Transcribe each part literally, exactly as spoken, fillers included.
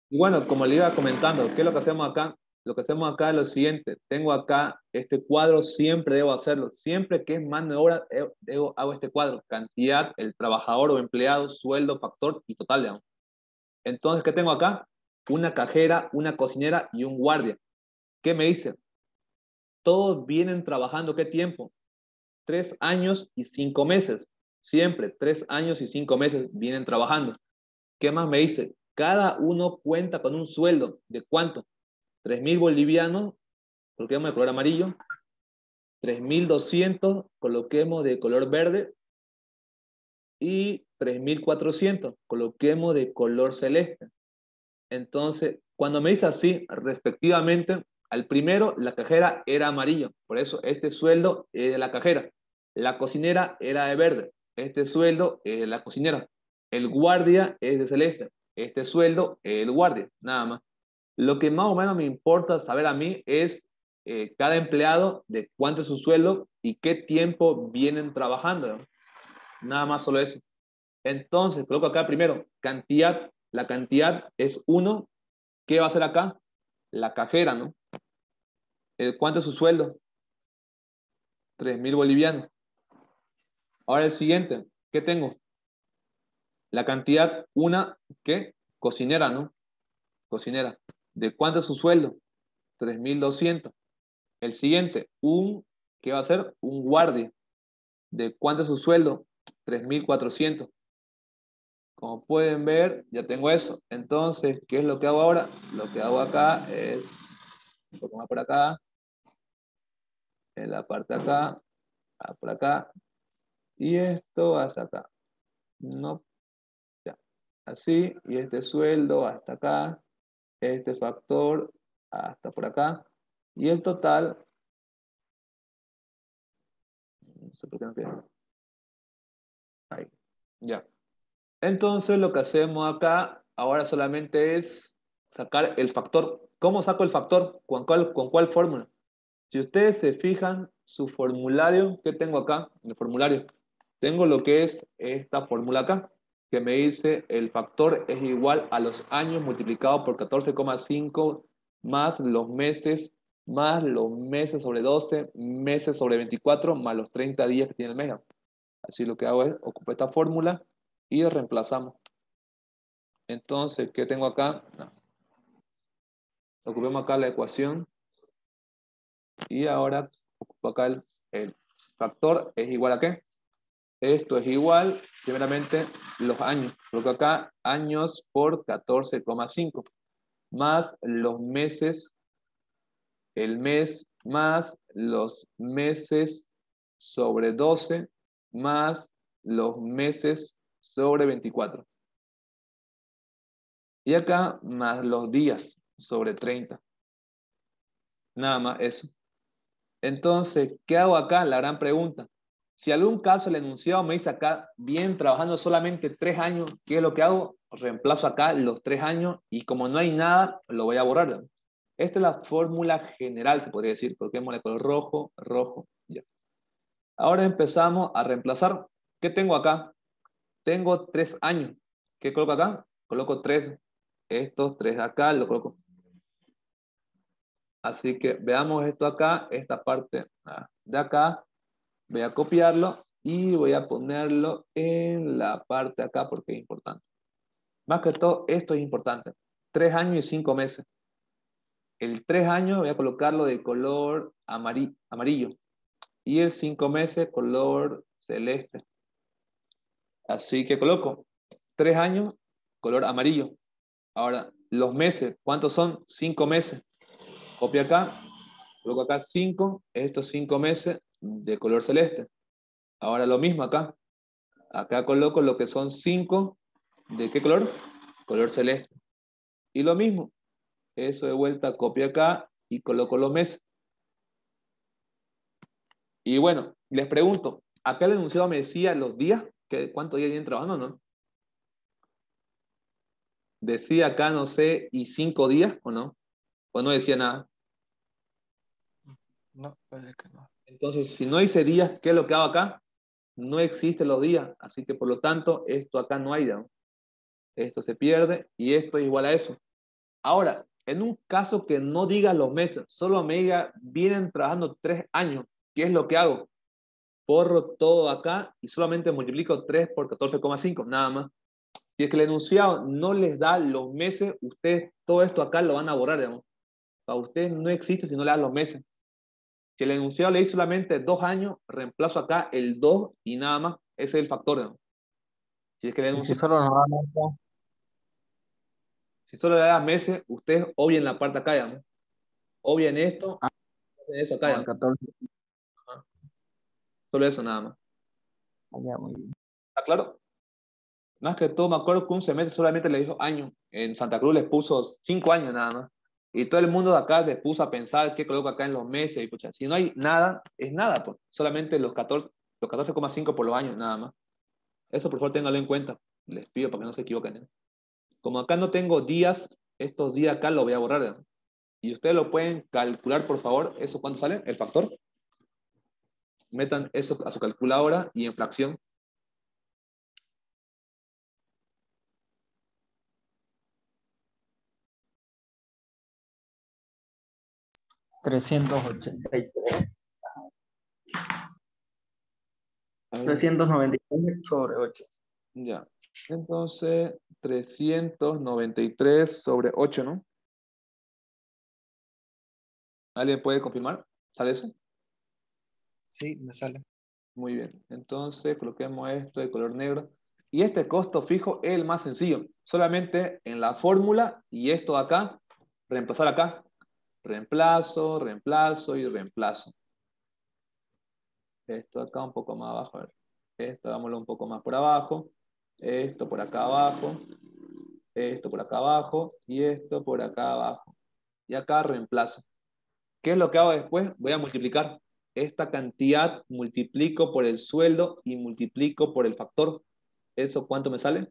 Y bueno, como le iba comentando, ¿qué es lo que hacemos acá? Lo que hacemos acá es lo siguiente. Tengo acá este cuadro, siempre debo hacerlo. Siempre que es mano de obra, eh, debo, hago este cuadro. Cantidad, el trabajador o empleado, sueldo, factor y total, digamos. Entonces, ¿qué tengo acá? Una cajera, una cocinera y un guardia. ¿Qué me dicen? Todos vienen trabajando, ¿qué tiempo? Tres años y cinco meses. Siempre, tres años y cinco meses vienen trabajando. ¿Qué más me dice? Cada uno cuenta con un sueldo. ¿De cuánto? Tres mil bolivianos, coloquemos de color amarillo. Tres mil doscientos, coloquemos de color verde. Y tres mil cuatrocientos, coloquemos de color celeste. Entonces, cuando me dice así, respectivamente, al primero la cajera era amarillo, por eso este sueldo es de la cajera. La cocinera era de verde, este sueldo es de la cocinera. El guardia es de celeste, este sueldo es el guardia, nada más. Lo que más o menos me importa saber a mí es eh, cada empleado de cuánto es su sueldo y qué tiempo vienen trabajando, ¿no? Nada más solo eso. Entonces, coloco acá primero, cantidad. La cantidad es uno. ¿Qué va a hacer acá? La cajera, ¿no? ¿El ¿Cuánto es su sueldo? Tres mil bolivianos. Ahora el siguiente, ¿qué tengo? La cantidad, una, ¿qué? Cocinera, ¿no? Cocinera. ¿De cuánto es su sueldo? Tres mil doscientos. El siguiente, un, ¿qué va a ser? Un guardia. ¿De cuánto es su sueldo? Tres mil cuatrocientos. Como pueden ver, ya tengo eso. Entonces, ¿qué es lo que hago ahora? Lo que hago acá es, un poco más por acá, en la parte de acá, ah, por acá, y esto hasta acá. No, ya. Así, y este sueldo hasta acá, este factor hasta por acá, y el total, no sé por qué no queda. Ahí, ya. Entonces, lo que hacemos acá ahora solamente es sacar el factor. ¿Cómo saco el factor? ¿Con cuál, con cuál fórmula? Si ustedes se fijan, su formulario, ¿qué tengo acá en el formulario? Tengo lo que es esta fórmula acá, que me dice el factor es igual a los años multiplicado por catorce coma cinco más los meses, más los meses sobre doce meses sobre veinticuatro más los treinta días que tiene el mes. Así lo que hago es ocupo esta fórmula y reemplazamos. Entonces, ¿qué tengo acá? No. Ocupemos acá la ecuación y ahora ocupo acá el, el factor es igual a ¿qué? Esto es igual, primeramente, los años. Coloco acá años por catorce coma cinco más los meses, el mes más los meses sobre doce más los meses sobre veinticuatro. Y acá más los días sobre treinta. Nada más eso. Entonces, ¿qué hago acá? La gran pregunta. Si algún caso el enunciado me dice acá, bien, trabajando solamente tres años, ¿qué es lo que hago? Reemplazo acá los tres años y como no hay nada, lo voy a borrar. Esta es la fórmula general, se podría decir, porque hemos de color rojo, rojo, ya. Ahora empezamos a reemplazar. ¿Qué tengo acá? Tengo tres años. ¿Qué coloco acá? Coloco tres. Estos tres acá, lo coloco. Así que veamos esto acá, esta parte ah, de acá. Voy a copiarlo y voy a ponerlo en la parte acá porque es importante. Más que todo, esto es importante. Tres años y cinco meses. El tres años voy a colocarlo de color amari- amarillo y el cinco meses color celeste. Así que coloco tres años, color amarillo. Ahora, los meses, ¿cuántos son? Cinco meses. Copio acá, coloco acá cinco, estos cinco meses de color celeste. Ahora lo mismo acá. Acá coloco lo que son cinco. ¿De qué color? Color celeste. Y lo mismo. Eso de vuelta, copio acá y coloco los meses. Y bueno, les pregunto, acá el enunciado me decía los días, que, ¿cuántos días vienen trabajando, no? Decía acá, no sé, y cinco días, ¿o no? O no decía nada. No, puede que no. Entonces, si no dice días, ¿qué es lo que hago acá? No existen los días, así que por lo tanto, esto acá no hay, ¿no? Esto se pierde y esto es igual a eso. Ahora, en un caso que no diga los meses, solo me diga, vienen trabajando tres años, ¿qué es lo que hago? Borro todo acá y solamente multiplico tres por catorce coma cinco, nada más. Si es que el enunciado no les da los meses, ustedes todo esto acá lo van a borrar, digamos. Para ustedes no existe si no le dan los meses. Si el enunciado le dice solamente dos años, reemplazo acá el dos y nada más. Ese es el factor, digamos. Si es que el Y si enunciado, solo nos dan esto, si solo le da meses, ustedes obvien la parte acá, digamos. Obvien esto, ah, obvien esto acá, con el digamos. catorce. Ajá. Solo eso nada más. Ya, muy bien. ¿Está claro? Más que todo, me acuerdo que un semestre solamente le dijo año. En Santa Cruz les puso cinco años nada más. Y todo el mundo de acá les puso a pensar qué coloco acá en los meses. Y pucha, si no hay nada, es nada, pues. Solamente los catorce, los catorce coma cinco por los años, nada más. Eso por favor ténganlo en cuenta. Les pido para que no se equivoquen, ¿eh? Como acá no tengo días, estos días acá lo voy a borrar, ¿eh? Y ustedes lo pueden calcular, por favor. ¿Eso cuánto sale? El factor. Metan eso a su calculadora y en fracción. trescientos ochenta y tres. A ver, trescientos noventa y tres sobre ocho. ya. Entonces, trescientos noventa y tres sobre ocho, ¿no? ¿Alguien puede confirmar? ¿Sale eso? Sí, me sale. Muy bien. Entonces, coloquemos esto de color negro. Y este costo fijo es el más sencillo. Solamente en la fórmula y esto de acá, reemplazar acá. Reemplazo, reemplazo y reemplazo. Esto acá un poco más abajo. A ver. Esto hagámoslo un poco más por abajo. Esto por acá abajo. Esto por acá abajo. Y esto por acá abajo. Y acá reemplazo. ¿Qué es lo que hago después? Voy a multiplicar. Esta cantidad multiplico por el sueldo y multiplico por el factor. ¿Eso cuánto me sale?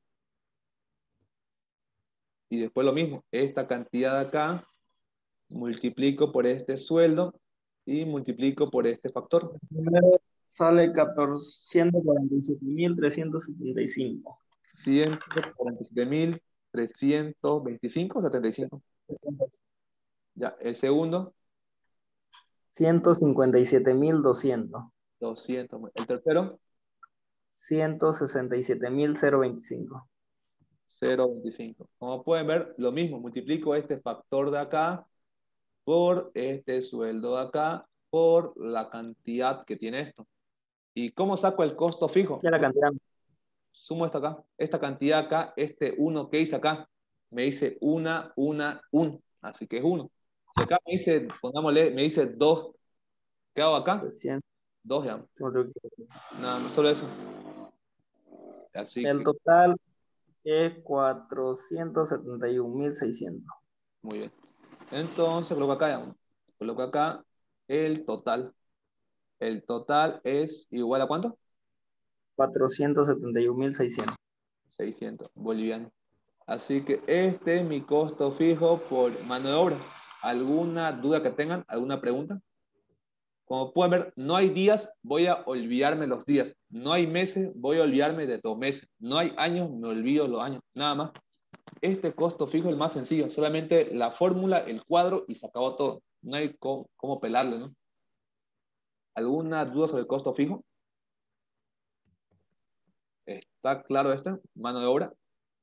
Y después lo mismo. Esta cantidad de acá multiplico por este sueldo y multiplico por este factor. Primero sale catorcientos cuarenta y siete mil trescientos setenta y cinco. ciento cuarenta y siete mil trescientos veinticinco o setenta y cinco. Ya, el segundo, ciento cincuenta y siete mil doscientos. doscientos. El tercero, ciento sesenta y siete mil veinticinco. cero coma veinticinco. Como pueden ver, lo mismo. Multiplico este factor de acá por este sueldo de acá por la cantidad que tiene esto. ¿Y cómo saco el costo fijo? Ya la cantidad. Sumo esto acá, esta cantidad acá, este uno que hice acá, me dice una, una, un, así que es uno. Si acá me dice, pongámosle, me dice dos, ¿qué hago acá? trescientos. Dos ya, nada más, solo eso. Así El que, total es cuatrocientos setenta y un mil seiscientos. muy bien. Entonces, coloco acá, ya, coloco acá el total. El total es igual a ¿cuánto? cuatrocientos setenta y un mil seiscientos. seiscientos bolivianos. Así que este es mi costo fijo por mano de obra. ¿Alguna duda que tengan? ¿Alguna pregunta? Como pueden ver, no hay días, voy a olvidarme los días. No hay meses, voy a olvidarme de dos meses. No hay años, me olvido los años. Nada más. Este costo fijo es el más sencillo. Solamente la fórmula, el cuadro y se acabó todo. No hay cómo, cómo pelarle, ¿no? ¿Alguna duda sobre el costo fijo? ¿Está claro esto? Mano de obra.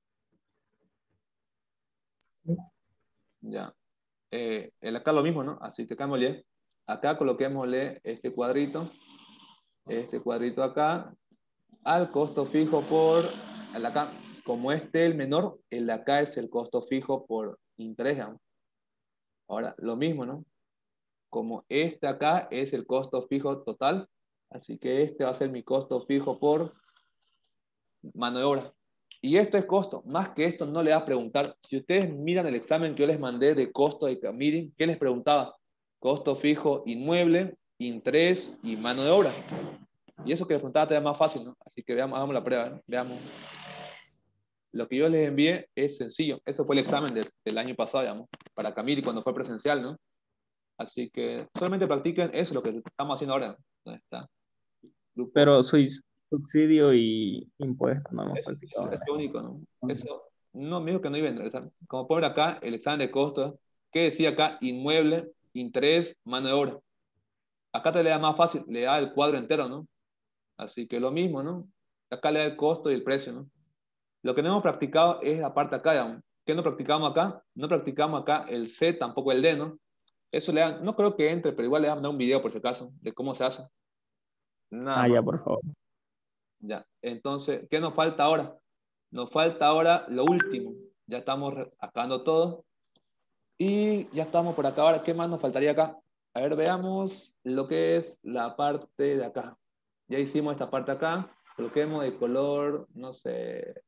Sí. Ya. Eh, el acá lo mismo, ¿no? Así que cambiémosle. Acá coloquémosle este cuadrito, este cuadrito acá, al costo fijo por el acá. Como este es el menor, el de acá es el costo fijo por interés, digamos. Ahora, lo mismo, ¿no? Como este acá es el costo fijo total, así que este va a ser mi costo fijo por mano de obra. Y esto es costo. Más que esto no le va a preguntar. Si ustedes miran el examen que yo les mandé de costo de miren, ¿qué les preguntaba? Costo fijo inmueble, interés y mano de obra. Y eso que les preguntaba todavía más fácil, ¿no? Así que veamos, hagamos la prueba, ¿no? Veamos. Lo que yo les envié es sencillo. Eso fue el examen de, del año pasado, digamos, para Camille cuando fue presencial, ¿no? Así que solamente practiquen eso, lo que estamos haciendo ahora. ¿Dónde está? Grupo. Pero soy subsidio y impuesto, no hemos Eso, practicado. eso es lo único, ¿no? Eso No, me dijo que no iba a ingresar. Como pueden ver acá, el examen de costos, ¿qué decía acá? Inmueble, interés, mano de obra. Acá te le da más fácil, le da el cuadro entero, ¿no? Así que lo mismo, ¿no? Acá le da el costo y el precio, ¿no? Lo que no hemos practicado es la parte acá, digamos. ¿Qué no practicamos acá? No practicamos acá el C, tampoco el D, ¿no? Eso le dan, no creo que entre, pero igual le dan un video por si acaso, de cómo se hace. Nada Ah, más. ya, por favor. Ya. Entonces, ¿qué nos falta ahora? Nos falta ahora lo último. Ya estamos re- acabando todo. Y ya estamos por acá. Ahora, ¿qué más nos faltaría acá? A ver, veamos lo que es la parte de acá. Ya hicimos esta parte acá. Coloquemos de color, no sé,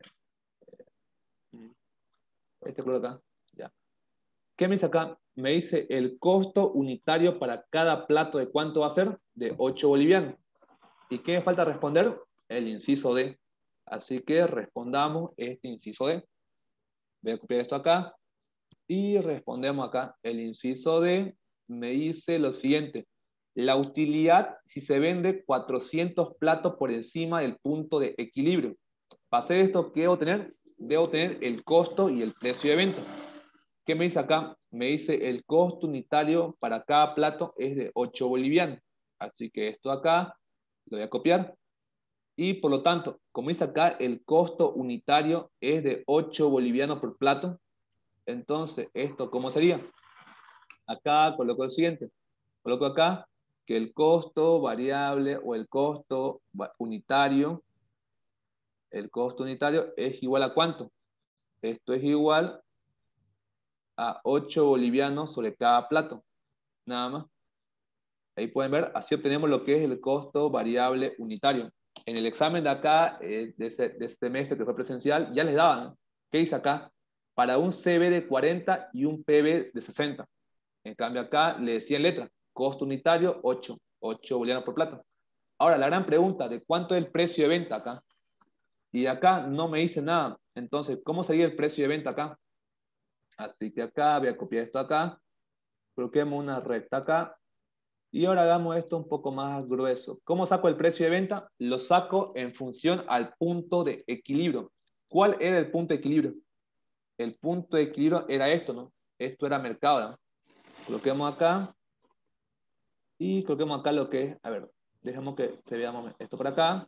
este color acá. Ya. ¿Qué me dice acá? Me dice el costo unitario para cada plato de cuánto va a ser, de ocho bolivianos. ¿Y qué me falta responder? El inciso D. Así que respondamos este inciso D. Voy a copiar esto acá y respondemos acá. El inciso D me dice lo siguiente. La utilidad si se vende cuatrocientos platos por encima del punto de equilibrio. Para hacer esto, ¿qué debo tener? Debo tener el costo y el precio de venta. ¿Qué me dice acá? Me dice el costo unitario para cada plato es de ocho bolivianos. Así que esto acá lo voy a copiar. Y por lo tanto, como dice acá, el costo unitario es de ocho bolivianos por plato. Entonces, ¿esto cómo sería? Acá coloco el siguiente. Coloco acá que el costo variable o el costo unitario, el costo unitario es igual a ¿cuánto? Esto es igual a ocho bolivianos sobre cada plato. Nada más. Ahí pueden ver, así obtenemos lo que es el costo variable unitario. En el examen de acá, eh, de, ese, de este semestre que fue presencial, ya les daban, ¿no? ¿Qué dice acá? Para un C B de cuarenta y un P B de sesenta. En cambio acá le decía en letra, costo unitario ocho, ocho bolivianos por plato. Ahora, la gran pregunta, ¿de cuánto es el precio de venta acá? Y acá no me dice nada. Entonces, ¿cómo sería el precio de venta acá? Así que acá voy a copiar esto acá, coloquemos una recta acá, y ahora hagamos esto un poco más grueso. ¿Cómo saco el precio de venta? Lo saco en función al punto de equilibrio. ¿Cuál era el punto de equilibrio? El punto de equilibrio era esto, ¿no? Esto era mercado, ¿no? Coloquemos acá y coloquemos acá lo que es, a ver, dejemos que se vea esto por acá.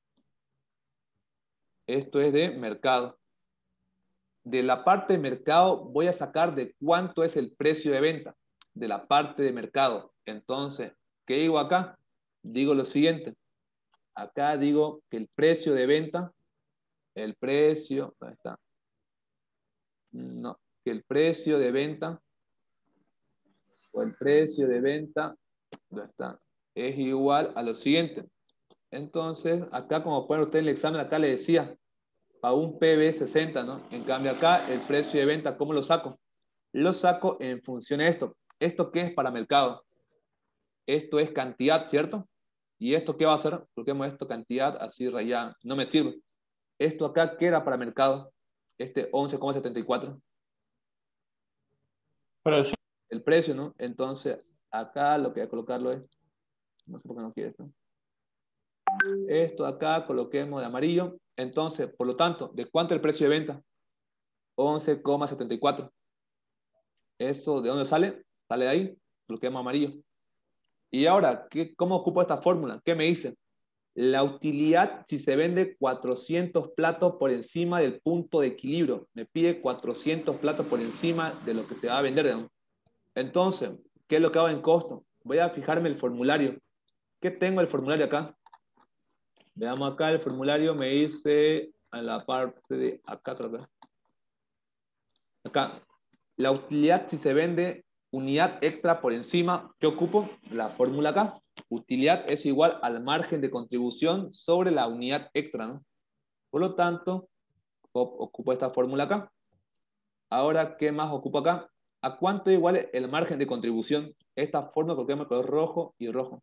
Esto es de mercado. De la parte de mercado voy a sacar de cuánto es el precio de venta. De la parte de mercado. Entonces, ¿qué digo acá? Digo lo siguiente. Acá digo que el precio de venta, el precio, ¿dónde está? No, que el precio de venta, o el precio de venta, ¿dónde está? Es igual a lo siguiente. Entonces, acá como pueden ustedes en el examen, acá le decía, a un P B sesenta, ¿no? En cambio acá, el precio de venta, ¿cómo lo saco? Lo saco en función de esto. ¿Esto qué es para mercado? Esto es cantidad, ¿cierto? ¿Y esto qué va a hacer? Coloquemos esto cantidad, así rayada. No me sirve. Esto acá, ¿qué era para mercado? Este once coma setenta y cuatro. Precio. El precio, ¿no? Entonces, acá lo que voy a colocarlo es, no sé por qué no quiere esto. Esto acá, coloquemos de amarillo. Entonces, por lo tanto, ¿de cuánto es el precio de venta? once coma setenta y cuatro. ¿Eso de dónde sale? Sale de ahí, coloquemos amarillo. Y ahora, ¿qué, ¿cómo ocupo esta fórmula? ¿Qué me dice? La utilidad si se vende cuatrocientos platos por encima del punto de equilibrio. Me pide cuatrocientos platos por encima de lo que se va a vender, ¿no? Entonces, ¿qué es lo que hago en costo? Voy a fijarme el formulario. ¿Qué tengo el formulario acá? Veamos acá, el formulario me dice a la parte de acá, creo que. Acá, la utilidad si se vende unidad extra por encima, ¿qué ocupo? La fórmula acá. Utilidad es igual al margen de contribución sobre la unidad extra, ¿no? Por lo tanto, ocupo esta fórmula acá. Ahora, ¿qué más ocupo acá? ¿A cuánto igual el margen de contribución? Esta fórmula coloquemos color rojo y rojo.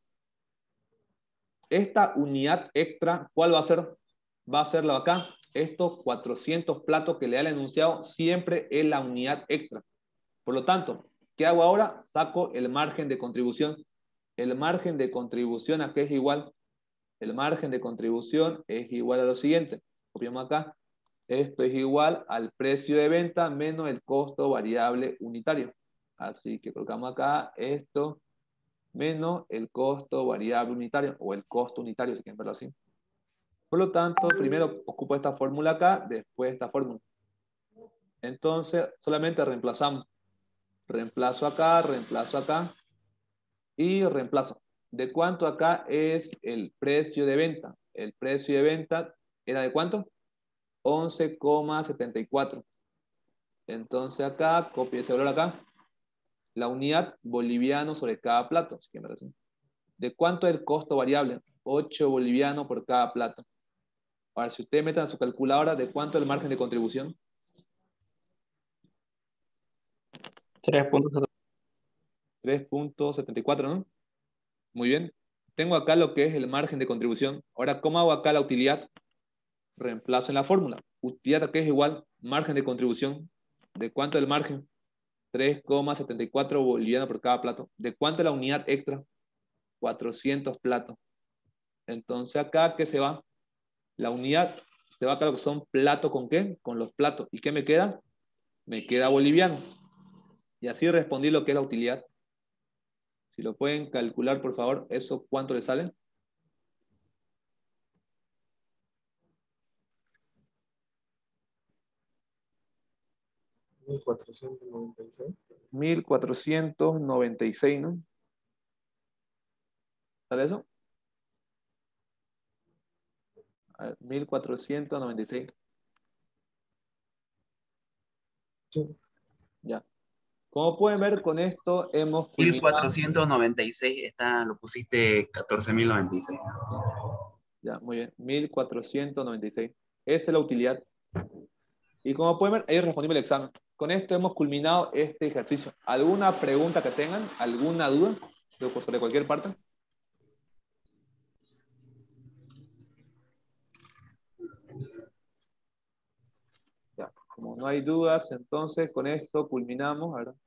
Esta unidad extra, ¿cuál va a ser? Va a serlo acá. Estos cuatrocientos platos que le da el enunciado siempre es la unidad extra. Por lo tanto, ¿qué hago ahora? Saco el margen de contribución. El margen de contribución ¿a qué es igual? El margen de contribución es igual a lo siguiente. Copiamos acá. Esto es igual al precio de venta menos el costo variable unitario. Así que colocamos acá esto menos el costo variable unitario o el costo unitario, si quieren verlo así. Por lo tanto, primero ocupo esta fórmula acá, después esta fórmula. Entonces, solamente reemplazamos. Reemplazo acá, reemplazo acá y reemplazo. ¿De cuánto acá es el precio de venta? El precio de venta era ¿de cuánto? once coma setenta y cuatro. Entonces acá, copio ese valor acá. La unidad boliviano sobre cada plato. Así que me parece. ¿De cuánto es el costo variable? ocho bolivianos por cada plato. Ahora, si ustedes meten a su calculadora, ¿de cuánto es el margen de contribución? tres punto setenta. tres punto setenta y cuatro, ¿no? Muy bien. Tengo acá lo que es el margen de contribución. Ahora, ¿cómo hago acá la utilidad? Reemplazo en la fórmula. Utilidad que es igual, margen de contribución. ¿De cuánto es el margen? tres coma setenta y cuatro bolivianos por cada plato. ¿De cuánto es la unidad extra? cuatrocientos platos. Entonces acá, ¿qué se va? La unidad se va acá lo que son platos con qué? Con los platos. ¿Y qué me queda? Me queda boliviano. Y así respondí lo que es la utilidad. Si lo pueden calcular, por favor, ¿eso cuánto le sale? mil cuatrocientos noventa y seis. mil cuatrocientos noventa y seis, ¿no? ¿Sale eso? A ver, mil cuatrocientos noventa y seis. Sí. Ya. Como pueden ver, con esto hemos mil culminado. cuatrocientos noventa y seis, está, lo pusiste catorce mil noventa y seis. Ya, muy bien. mil cuatrocientos noventa y seis. Esa es la utilidad. Y como pueden ver, ahí respondimos el examen. Con esto hemos culminado este ejercicio. ¿Alguna pregunta que tengan? ¿Alguna duda sobre cualquier parte? Ya, como no hay dudas, entonces con esto culminamos. A ver.